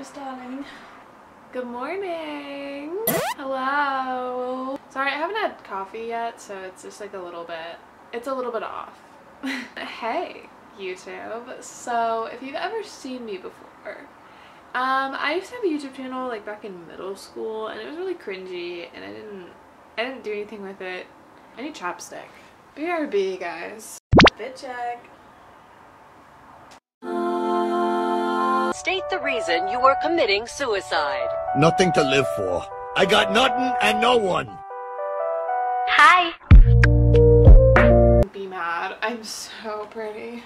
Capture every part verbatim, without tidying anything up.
Yes, darling. Good morning. Hello. Sorry, I haven't had coffee yet, so it's just like a little bit, it's a little bit off. Hey, YouTube. So if you've ever seen me before, um, I used to have a YouTube channel like back in middle school, and it was really cringy, and I didn't, I didn't do anything with it. I need chapstick. B R B, guys. Fit check. State the reason you are committing suicide. Nothing to live for. I got nothing and no one. Hi. Be mad. I'm so pretty.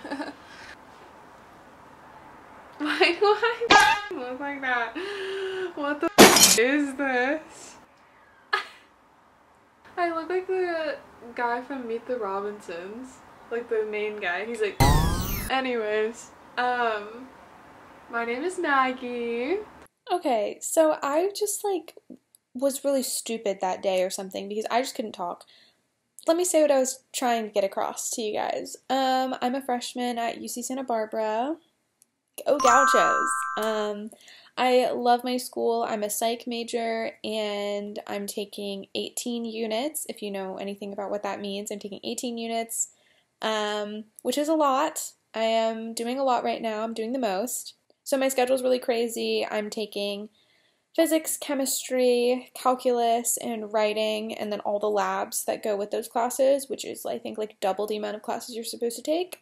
Why do I look like that? What the f is this? I look like the guy from Meet the Robinsons. Like the main guy. He's like... Anyways. Um... My name is Maggie. Okay, so I just like was really stupid that day or something because I just couldn't talk. Let me say what I was trying to get across to you guys. Um, I'm a freshman at U C Santa Barbara. Go Gauchos! Um, I love my school. I'm a psych major and I'm taking eighteen units. If you know anything about what that means, I'm taking eighteen units, um, which is a lot. I am doing a lot right now. I'm doing the most. So my schedule is really crazy. I'm taking physics, chemistry, calculus, and writing, and then all the labs that go with those classes, which is, I think, like double the amount of classes you're supposed to take.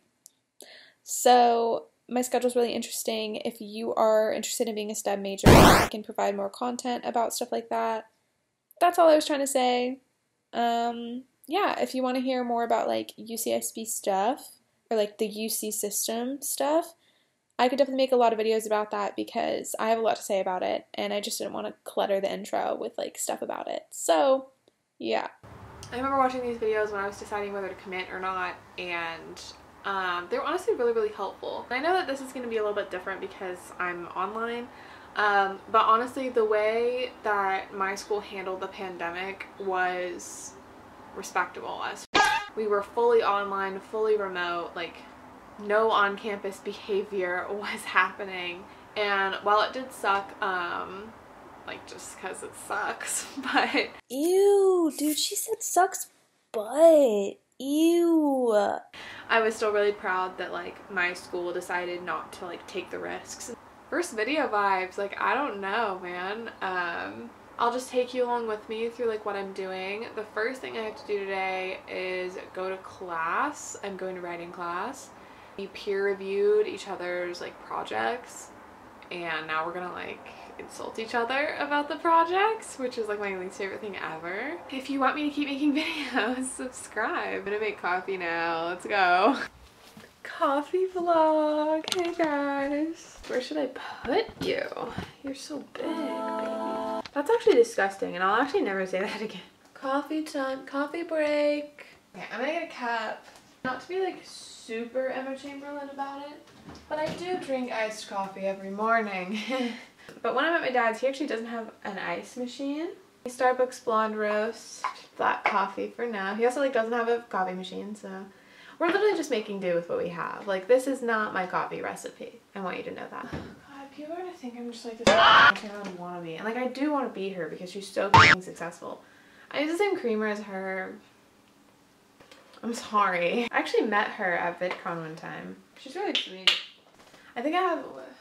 So my schedule is really interesting. If you are interested in being a STEM major, I can provide more content about stuff like that. That's all I was trying to say. Um, yeah, if you want to hear more about, like, U C S B stuff, or, like, the U C system stuff, I could definitely make a lot of videos about that because I have a lot to say about it, and I just didn't want to clutter the intro with, like, stuff about it. So, yeah. I remember watching these videos when I was deciding whether to commit or not, and um, they were honestly really, really helpful. And I know that this is going to be a little bit different because I'm online, um, but honestly, the way that my school handled the pandemic was respectable. As we were fully online, fully remote, like, no on-campus behavior was happening, and while it did suck, um, like, just because it sucks, but... Ew, dude, she said sucks butt. Ew. I was still really proud that, like, my school decided not to, like, take the risks. First video vibes, like, I don't know, man. Um, I'll just take you along with me through, like, what I'm doing. The first thing I have to do today is go to class. I'm going to writing class. We peer reviewed each other's like projects, and now we're gonna like insult each other about the projects, which is like my least favorite thing ever. If you want me to keep making videos, subscribe. I'm gonna make coffee now. Let's go. Coffee vlog. Hey guys. Where should I put you? You're so big, baby. That's actually disgusting, and I'll actually never say that again. Coffee time. Coffee break. Okay, I'm gonna get a cup. Not to be like super Emma Chamberlain about it, but I do drink iced coffee every morning. But when I'm at my dad's, he actually doesn't have an ice machine. Starbucks blonde roast, black coffee for now. He also like doesn't have a coffee machine, so we're literally just making do with what we have. Like, this is not my coffee recipe. I want you to know that. God, people are gonna think I'm just like this Chamberlain wannabe, and like I do want to be her because she's so fucking successful. I use the same creamer as her. I'm sorry. I actually met her at VidCon one time. She's really sweet. I think I have,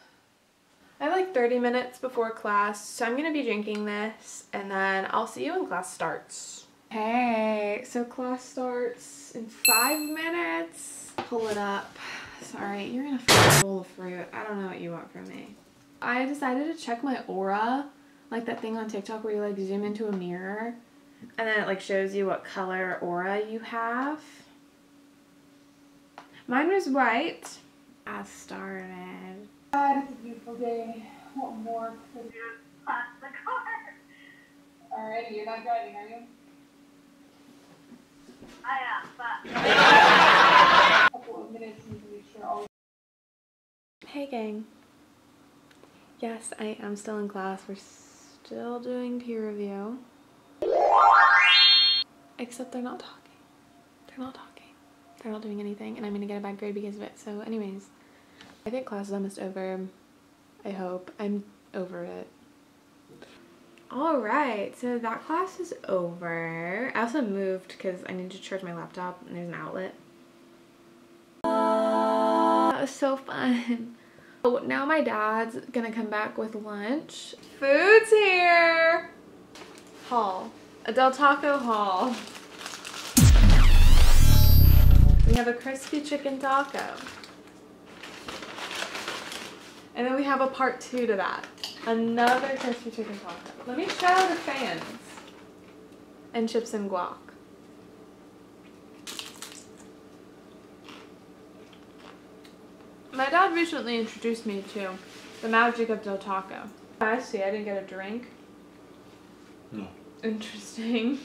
I have like thirty minutes before class, so I'm gonna be drinking this, and then I'll see you when class starts. Hey, so class starts in five minutes. Pull it up. Sorry, you're gonna f bowl of fruit. I don't know what you want from me. I decided to check my aura, like that thing on TikTok where you like zoom into a mirror, and then it like shows you what color aura you have. Mine was white. I started. God, it's a beautiful day. What more could you pass the car? Alrighty, you're not driving, are you? I am, but... A couple of minutes and make sure all... Hey gang. Yes, I am still in class. We're still doing peer review. Except they're not talking. They're not talking. They're not doing anything, and I'm gonna get a bad grade because of it. So anyways, I think class is almost over. I hope. I'm over it. Alright, so that class is over. I also moved because I need to charge my laptop and there's an outlet. That was so fun. So now my dad's gonna come back with lunch. Food's here! Haul. A Del Taco haul. We have a crispy chicken taco. And then we have a part two to that. Another crispy chicken taco. Let me show the fans. And chips and guac. My dad recently introduced me to the magic of Del Taco. I see, I didn't get a drink. No. Interesting.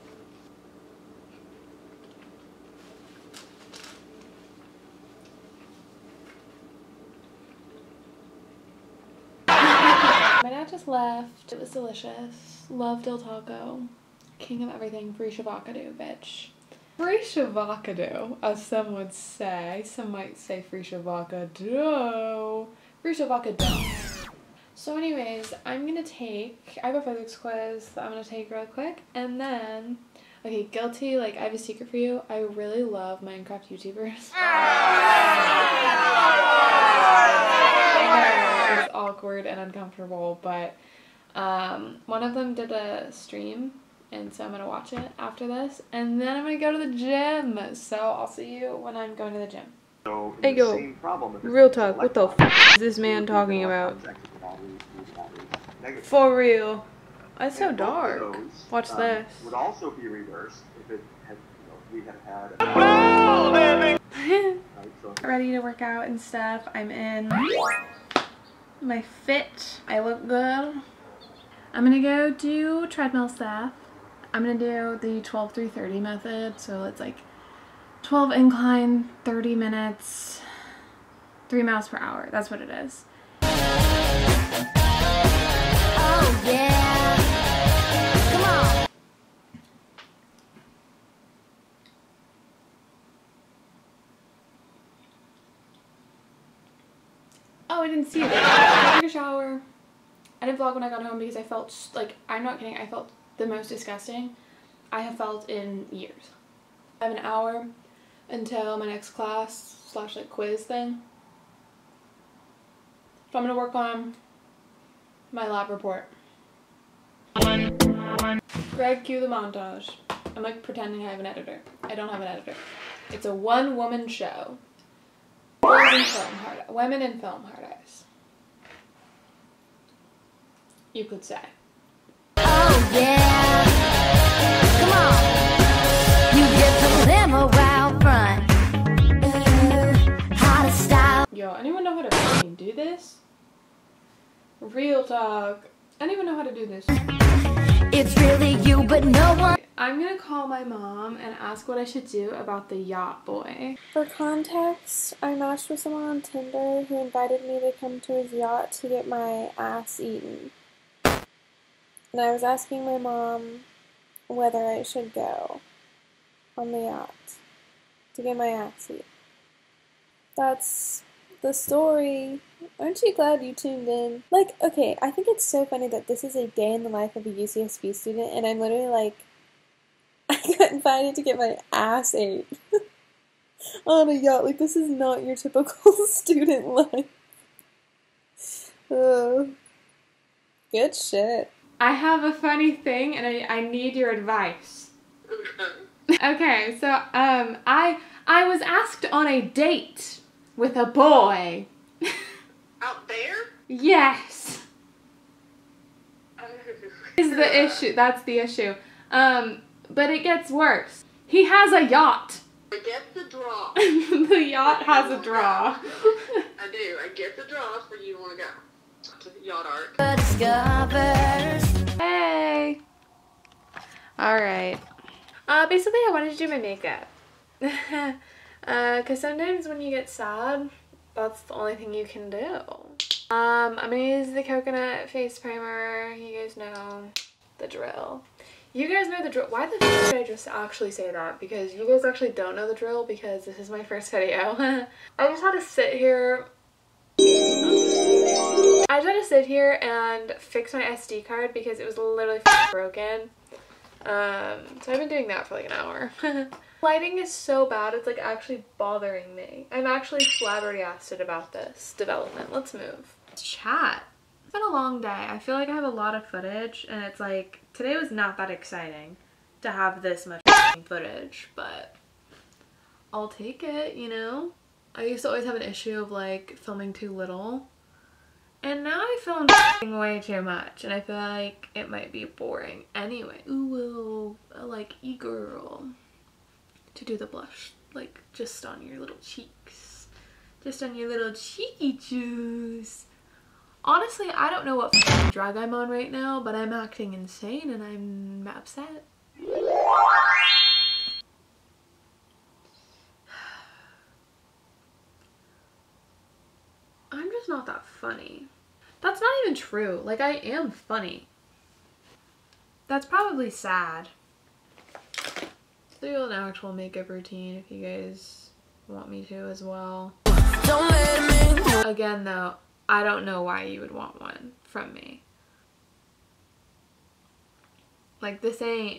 My dad just left. It was delicious. Love Del Taco. King of everything. Free shavacado, bitch. Free shavacado, as some would say. Some might say free shavacado. Free shavacado. So anyways, I'm gonna take, I have a physics quiz that I'm gonna take real quick, and then, okay, guilty, like, I have a secret for you. I really love Minecraft YouTubers. It's awkward and uncomfortable, but um, one of them did a stream, and so I'm gonna watch it after this, and then I'm gonna go to the gym. So I'll see you when I'm going to the gym. So Hey yo, real talk, what the f is this man talking about? For real. It's so dark. Watch um, this. Would also be reversed if it had, you know, we had had. Right, so Ready to work out and stuff. I'm in my fit. I look good. I'm gonna go do treadmill stuff. I'm gonna do the twelve three thirty method. So it's like twelve incline, thirty minutes, three miles per hour. That's what it is. Oh yeah. Come on. Oh, I didn't see it. I took a shower. I didn't vlog when I got home because I felt, like, I'm not kidding, I felt the most disgusting I have felt in years. I have an hour until my next class slash like quiz thing. So I'm gonna work on my lab report. Greg, cue the montage. I'm like pretending I have an editor. I don't have an editor. It's a one-woman show. Boys in film, hard, women in film, hard eyes. You could say. Oh yeah. Come on. You get the limo out front. Ooh, how to style. Yo, anyone know how to fucking do this? Real talk. Anyone know how to do this? It's really you, but no one. I'm gonna call my mom and ask what I should do about the yacht boy. For context, I matched with someone on Tinder who invited me to come to his yacht to get my ass eaten. And I was asking my mom whether I should go on the yacht to get my ass eaten. That's the story. Aren't you glad you tuned in? Like, okay, I think it's so funny that this is a day in the life of a U C S B student, and I'm literally like, I got invited to get my ass ate on a yacht. Like, this is not your typical student life. Oh, good shit. I have a funny thing and I, I need your advice. Okay, so um I I was asked on a date with a boy. Out there? Yes. Is the issue. That's the issue. Um but it gets worse. He has a yacht. I get the draw. The yacht has a draw. I do. I get the draws for you to want to go to the yacht art. Discovers. Hey. Alright. Uh, basically I wanted to do my makeup. uh, cause sometimes when you get sad, that's the only thing you can do. Um, I'm gonna use the coconut face primer. You guys know the drill. You guys know the drill. Why the fuck did I just actually say that? Because you guys actually don't know the drill because this is my first video. I just had to sit here. I I just had to sit here and fix my S D card because it was literally broken. Um, so I've been doing that for like an hour. Lighting is so bad, it's like actually bothering me. I'm actually flabbergasted about this development. Let's move. Chat. It's been a long day. I feel like I have a lot of footage and it's like, today was not that exciting to have this much footage, but I'll take it, you know? I used to always have an issue of like filming too little. And now I film way too much and I feel like it might be boring. Anyway, ooh, like e-girl. To do the blush, like just on your little cheeks, just on your little cheeky chews. Honestly, I don't know what drug I'm on right now, but I'm acting insane and I'm upset. I'm just not that funny. That's not even true. Like, I am funny. That's probably sad. Do an actual makeup routine if you guys want me to as well. Don't let me. Again though, I don't know why you would want one from me. Like, this ain't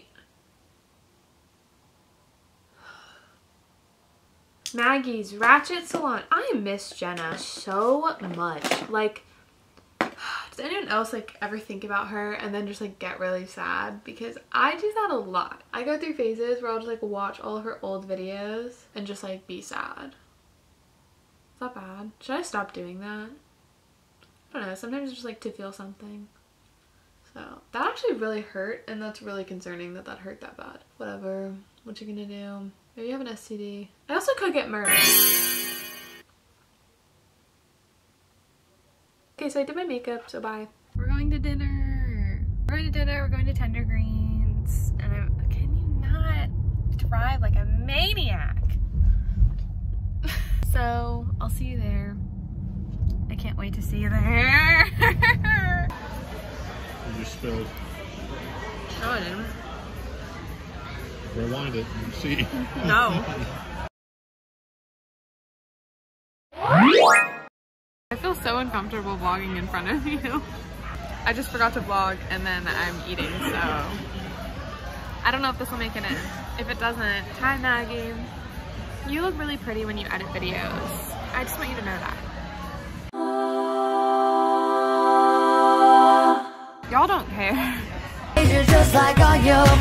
Maggie's Ratchet Salon. I miss Jenna so much. Like, does anyone else like ever think about her and then just like get really sad? Because I do that a lot. I go through phases where I'll just like watch all of her old videos and just like be sad. Is that bad? Should I stop doing that? I don't know. Sometimes it's just like to feel something. So that actually really hurt and that's really concerning that that hurt that bad. Whatever. What you gonna do? Maybe you have an S T D. I also could get murdered. Okay, so I did my makeup, so bye. We're going to dinner. We're going to dinner, we're going to Tender Greens. And I'm, can you not drive like a maniac? So, I'll see you there. I can't wait to see you there. You just spilled. No, I didn't. Rewind it and see. No. I feel so uncomfortable vlogging in front of you. I just forgot to vlog and then I'm eating, so I don't know if this will make it in. If it doesn't, hi Maggie. You look really pretty when you edit videos. I just want you to know that. Y'all don't care. You're just like all your